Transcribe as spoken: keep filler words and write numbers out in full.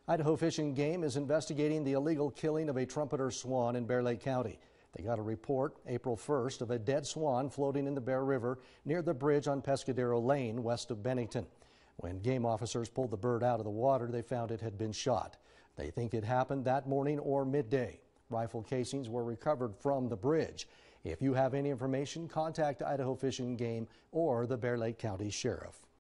Idaho Fish and Game is investigating the illegal killing of a trumpeter swan in Bear Lake County. They got a report April first of a dead swan floating in the Bear River near the bridge on Pescadero Lane west of Bennington. When game officers pulled the bird out of the water, they found it had been shot. They think it happened that morning or midday. Rifle casings were recovered from the bridge. If you have any information, contact Idaho Fish and Game or the Bear Lake County Sheriff.